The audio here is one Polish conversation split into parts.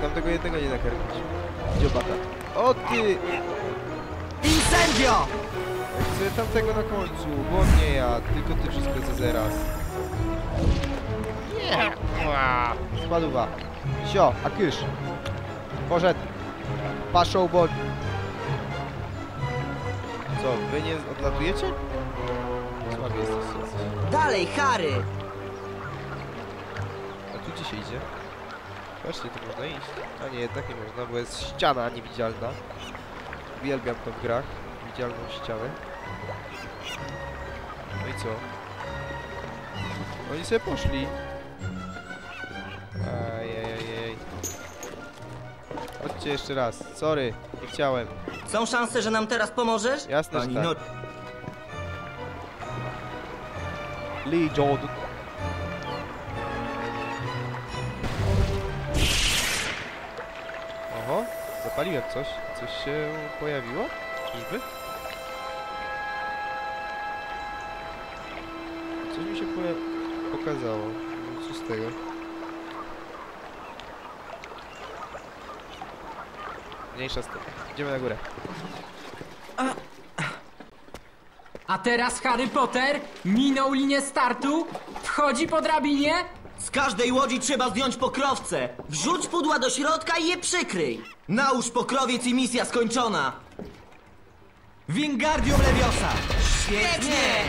Mam tego jednego nie nakarmić. Dziobata. O ty! Incendio! Ja chcę tamtego na końcu, bo nie ja, tylko ty wszystko za zaraz. Nie! Spadła. Sio, a kysz. Poszedł. Paszą bądź. Co, wy nie odlatujecie? Słabi jesteś. Dalej, Harry! A tu gdzie się idzie? Patrzcie, tu można iść. A nie, jednak nie można, bo jest ściana niewidzialna. Uwielbiam to w grach. Widzialną ścianę. No i co? Oni sobie poszli. Ajajajaj. Chodźcie jeszcze raz. Sorry, nie chciałem. Są szanse, że nam teraz pomożesz? Jasne, że Pani tak. no... Lee Jordan. Oho, zapaliłem coś. Coś się pojawiło? Czyżby? Coś mi się pokazało. Co z tego? Mniejsza z tym. Idziemy na górę. A teraz Harry Potter minął linię startu, wchodzi po drabinie. Z każdej łodzi trzeba zdjąć pokrowce. Wrzuć pudła do środka i je przykryj. Nałóż pokrowiec i misja skończona. Wingardium Leviosa! Świetnie!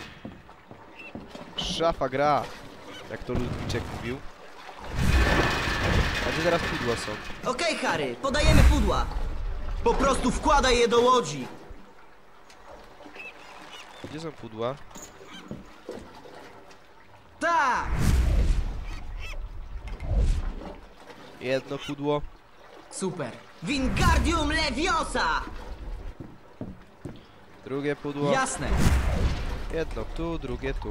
Szafa gra. Jak to Ludwiczek mówił. A gdzie teraz pudła są? Okej, Harry, podajemy pudła. Po prostu wkładaj je do łodzi. Gdzie są pudła? Tak! Jedno pudło. Super. Wingardium Leviosa! Drugie pudło. Jasne. Jedno tu, drugie tu.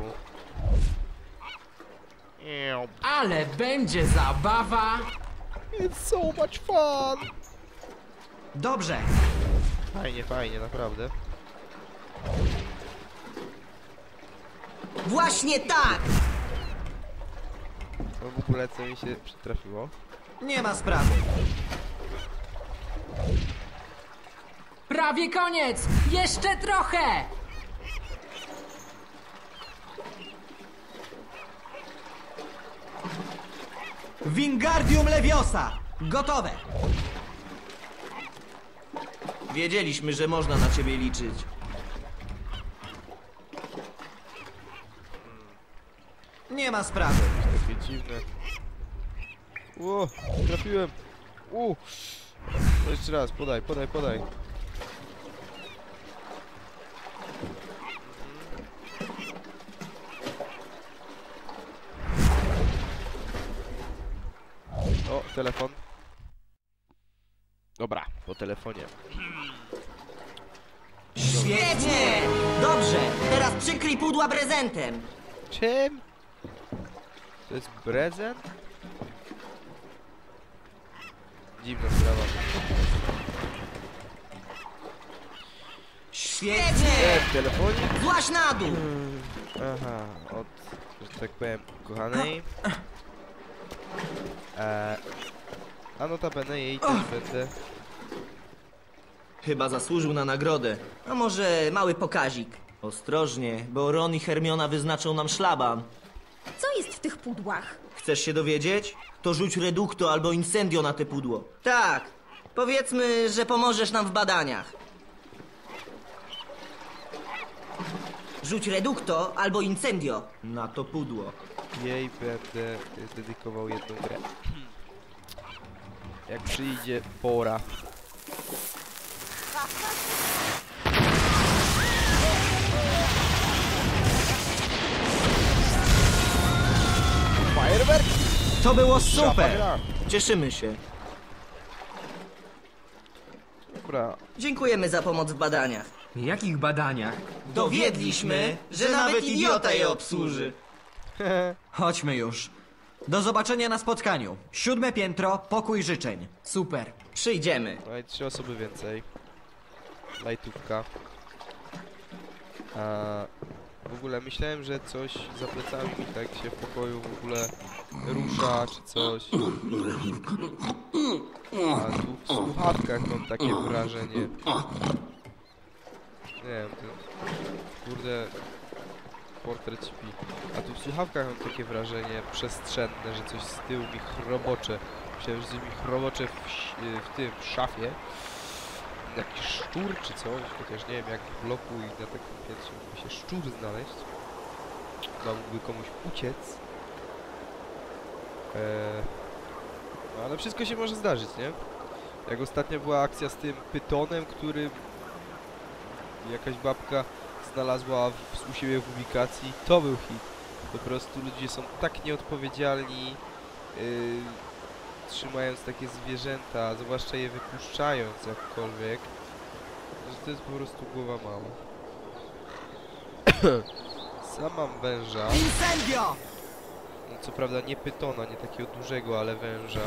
Ale będzie zabawa. It's so much fun! Dobrze. Fajnie, fajnie, naprawdę. Właśnie tak! To w ogóle co mi się przytrafiło. Nie ma sprawy. Prawie koniec. Jeszcze trochę. Wingardium Leviosa! Gotowe! Wiedzieliśmy, że można na ciebie liczyć. Nie ma sprawy. Takie dziwne. Ło, trafiłem. To jeszcze raz, podaj, podaj, podaj. O, telefon. Dobra, po telefonie. Świetnie! Dobrze, teraz przykryj pudła prezentem. Czym? To jest prezent? Dziwna sprawa. Świetnie! W telefonie? Złaź na dół! Aha, od, że tak powiem, kochanej. A notabene jej też będę. Chyba zasłużył na nagrodę. A może mały pokazik? Ostrożnie, bo Ron i Hermiona wyznaczą nam szlaban. Co jest w tych pudłach? Chcesz się dowiedzieć? To rzuć Reducto albo Incendio na te pudło. Tak. Powiedzmy, że pomożesz nam w badaniach. Rzuć Reducto albo Incendio na to pudło. Jej będę dedykował jedną grę. Jak przyjdzie pora. Fajerwerk! To było Szafa super! gra. Cieszymy się. Dobra, Dziękujemy za pomoc w badaniach. Jakich badaniach? Dowiedliśmy, że nawet idiota je obsłuży. Chodźmy już. Do zobaczenia na spotkaniu. 7. piętro, pokój życzeń. Super. Przyjdziemy. no i 3 osoby więcej. Lajtówka. W ogóle myślałem, że coś za plecami mi tak się w pokoju w ogóle rusza czy coś. A tu w słuchawkach mam takie wrażenie. Nie wiem, ten... Kurde... Portret śpi. A tu w słuchawkach mam takie wrażenie przestrzenne, że coś z tyłu mi chrobocze. Myślałem, że mi chrobocze w szafie. Jakiś szczur czy coś, chociaż nie wiem, jak w bloku i na takim piętrze mógłby się szczur znaleźć. No, mógłby komuś uciec. No, ale wszystko się może zdarzyć, nie? Jak ostatnio była akcja z tym pytonem, który jakaś babka znalazła u siebie w ubikacji, to był hit. Po prostu ludzie są tak nieodpowiedzialni, trzymając takie zwierzęta, zwłaszcza je wypuszczając jakkolwiek, że to jest po prostu głowa mała. Sam mam węża. Incendio! No, co prawda nie pytona, nie takiego dużego, ale węża.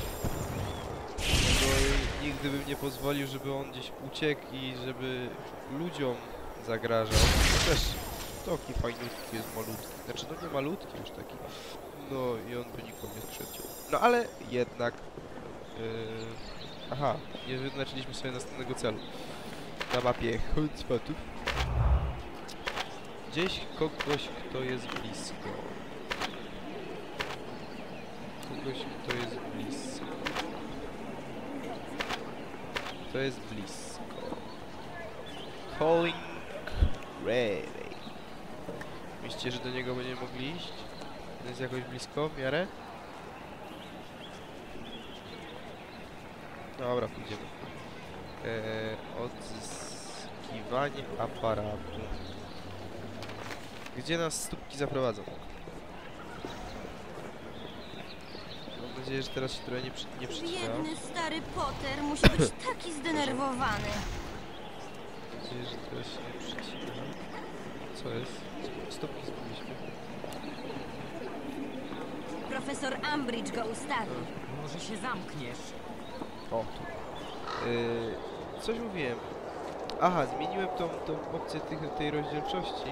No i nigdy bym nie pozwolił, żeby on gdzieś uciekł i żeby ludziom zagrażał. Też taki fajniutki jest malutki. Znaczy no nie malutki już taki. No i on by nikogo nie skrzecił. No ale jednak... aha, nie wyznaczyliśmy sobie następnego celu. Na mapie hotspotów. Gdzieś kogoś, kto jest blisko. Kogoś, kto jest blisko. To jest blisko. Calling ready. Myślicie, że do niego będziemy mogli iść? To jest jakoś blisko w miarę? Dobra, pójdziemy. Odzyskiwanie aparatu. Gdzie nas stópki zaprowadzą? Mam nadzieję, że teraz się trochę nie przycina. Biedny stary Potter musi być taki zdenerwowany. Mam nadzieję, że teraz się nie przycina. Co jest? Stopki zgubiliśmy. Profesor Umbridge go ustawił. Może się zamkniesz. O, tu. Coś mówiłem. Aha, zmieniłem tą opcję tej rozdzielczości.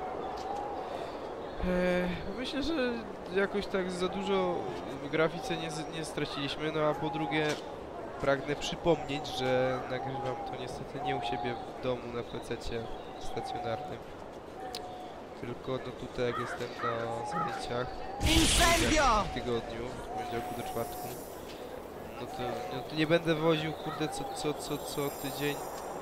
Myślę, że jakoś tak za dużo w grafice nie straciliśmy, no a po drugie pragnę przypomnieć, że nagrywam to niestety nie u siebie w domu na PC-cie stacjonarnym. Tylko no tutaj jak jestem na zajęciach Incendio! w tygodniu, od poniedziałku do czwartku, no to nie będę woził kurde co tydzień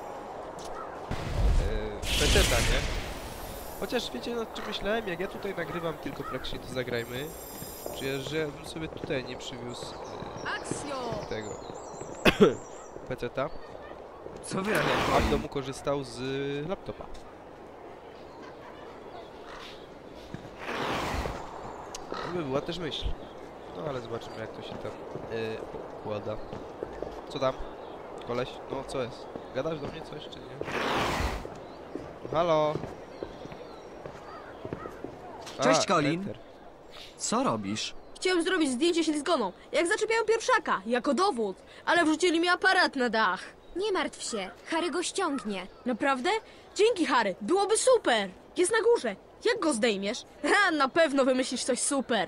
PC-ta, nie? Chociaż wiecie nad czym myślałem, jak ja tutaj nagrywam tylko praktycznie to zagrajmy, że ja bym sobie tutaj nie przywiózł tego PC-ta, Co wy robicie? a w domu korzystał z laptopa. To by była też myśl. No ale zobaczymy jak to się tam układa. Co tam? Koleś? No co jest? Gadasz do mnie coś czy nie? Halo? Cześć, Colin. Enter. Co robisz? Chciałem zrobić zdjęcie ślizgoną, jak zaczepiają pierwszaka, jako dowód, ale wrzucili mi aparat na dach. Nie martw się, Harry go ściągnie. Naprawdę? Dzięki, Harry, byłoby super. Jest na górze. Jak go zdejmiesz? Ha, na pewno wymyślisz coś super.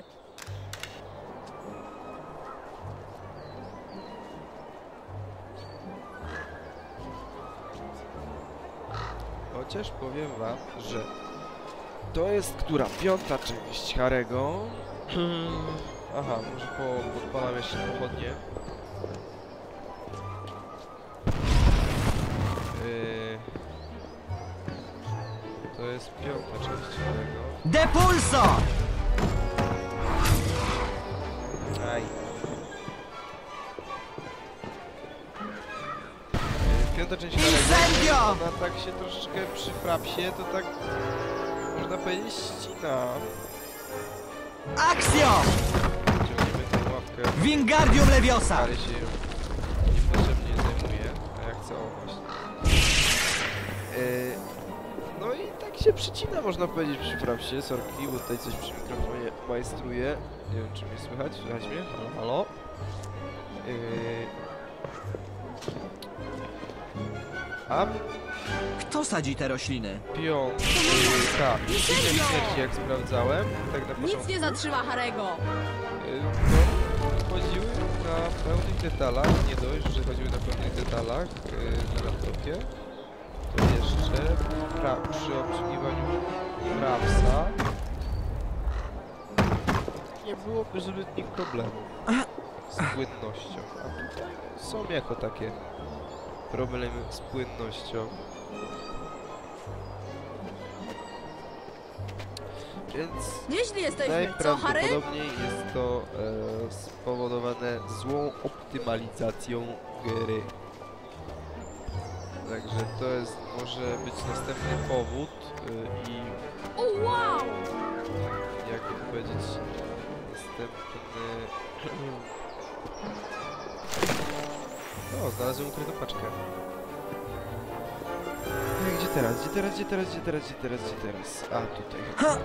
Chociaż powiem wam, że to jest która? 5. część Harry'ego. Aha, może podpalam jeszcze pochodnie. To jest 5. część Harry'ego. Depulso! Aj. 5. część Harry'ego. Incendio! Ona tak się troszeczkę przy frapsie, to tak można powiedzieć ścina. Accio! Ciągniemy tę łapkę. Wingardium Leviosa! Harry się niepotrzebnie zajmuje, a ja chcę właśnie. No i tak się przycina, można powiedzieć, przy frapsie. Sorki, bo tutaj coś przy mikrofonie majstruje. Nie wiem, czy mnie słychać. Słychać mnie? Halo, halo? A Kto sadzi te rośliny? 5. śmierci, jak sprawdzałem, tak na początku. Nic nie zatrzyma Harego. No, chodziły na pełnych detalach, nie dość, że chodziły na pełnych detalach na laptopie, to jeszcze przy obsługiwaniu Frawsa nie byłoby zbytnich problemów z płynnością, a tutaj są jako takie problemy z płynnością. Więc Nieźli jesteśmy, co Harry? najprawdopodobniej jest to spowodowane złą optymalizacją gry. Także to jest, może być następny powód i O, wow! jakby to powiedzieć, następny... O, znalazłem ukrytą paczkę. Gdzie teraz? Gdzie teraz? Gdzie teraz? Gdzie teraz? Gdzie teraz? Gdzie teraz? A, tutaj.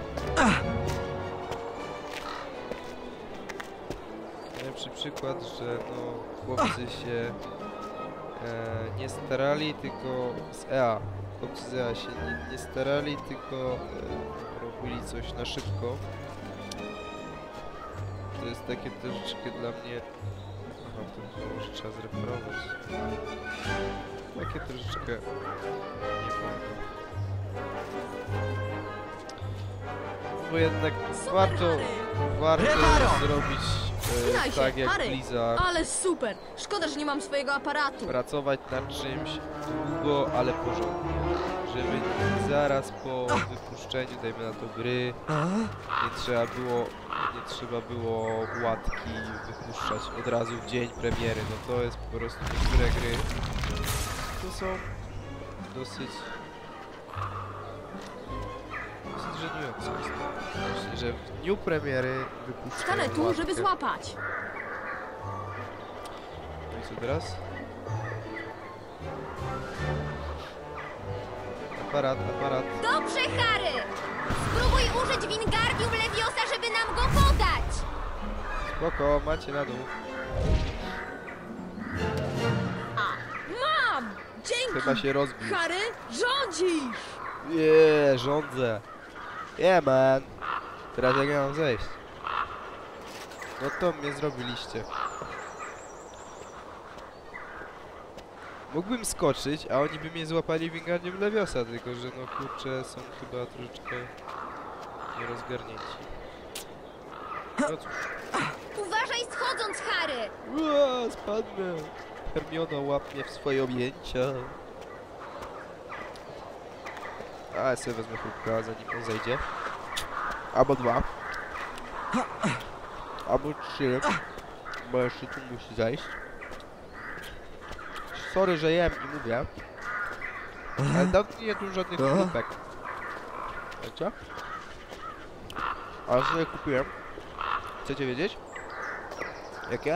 Najlepszy przykład, że no chłopcy się nie starali, tylko z EA. Chłopcy z EA się nie starali, tylko robili coś na szybko. To jest takie troszeczkę dla mnie... Aha, to może trzeba zreferować. Takie troszeczkę... nie pamiętam. Bo jednak warto zrobić Wspinaj się, tak jak Harry. Blizzard. Ale super! Szkoda, że nie mam swojego aparatu. Pracować nad czymś długo, ale porządnie. Żeby zaraz po wypuszczeniu, dajmy na to gry, nie trzeba było łatki wypuszczać od razu w dzień premiery. No to jest po prostu niektóre gry, to są dosyć żenujące. Myślę, że w dniu premiery wypuszczają Stanę tu, łatkę. żeby złapać. No i co teraz? Aparat. Dobrze, Harry! Spróbuj użyć Wingardium Leviosa, żeby nam go podać! Spoko, macie na dół. Mam! Dzięki! Chyba się rozbił. Harry, rządzisz! Rządzę. Man. Teraz jak ja mam zejść? No to mnie zrobiliście. Mógłbym skoczyć, a oni by mnie złapali Wingardium Leviosa, tylko że no kurczę, są chyba troszeczkę nierozgarnięci. No cóż. Uważaj schodząc, Harry! Ua, spadnę. Hermiona, łap mnie w swoje objęcia. A ja sobie wezmę chrupka, zanim on zejdzie. Albo 2. Albo 3. Bo jeszcze tu musi zejść. Sorry, że jem i mówię. Ale dawno nie jadłem żadnych chrupek. Wiecie? Ale sobie kupiłem. Chcecie wiedzieć? Jakie?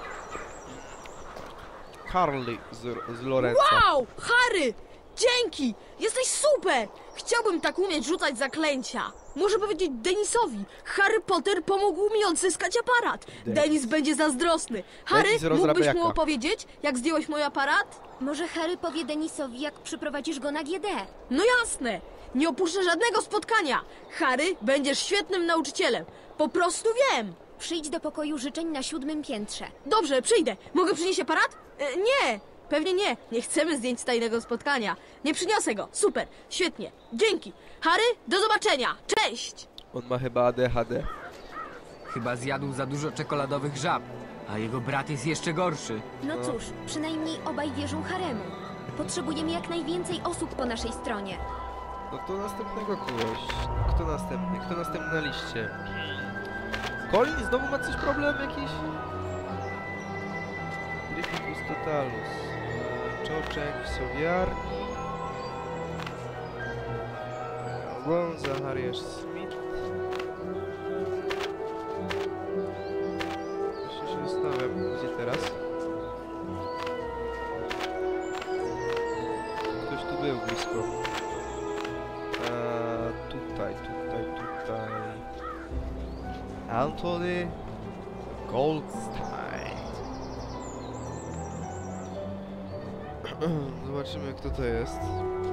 Carly z Lorenza. Wow! Harry! Dzięki! Jesteś super! Chciałbym tak umieć rzucać zaklęcia. Muszę powiedzieć Denisowi. Harry Potter pomógł mi odzyskać aparat. Denis będzie zazdrosny. Harry, Denis mógłbyś rozrabiaka. mu opowiedzieć, jak zdjąłeś mój aparat? Może Harry powie Denisowi, jak przyprowadzisz go na GD? No jasne! Nie opuszczę żadnego spotkania. Harry, będziesz świetnym nauczycielem. Po prostu wiem. Przyjdź do pokoju życzeń na 7. piętrze. Dobrze, przyjdę. Mogę przynieść aparat? Nie! Pewnie nie. Nie chcemy zdjęć z tajnego spotkania. Nie przyniosę go. Super. Świetnie. Dzięki. Harry, do zobaczenia. Cześć! On ma chyba ADHD. Chyba zjadł za dużo czekoladowych żab, a jego brat jest jeszcze gorszy. No cóż, przynajmniej obaj wierzą Haremu. Potrzebujemy jak najwięcej osób po naszej stronie. No to następnego kogoś. Kto następny? Kto następny na liście? Colin znowu ma coś problem jakiś? Gryficus Totalus. Czoczek w sowiarni. Ron Zachariasz Smith. Jeszcze się zastanawiam, gdzie teraz? Ktoś tu był blisko. Tutaj. Anthony Goldstein. Zobaczymy, kto to jest.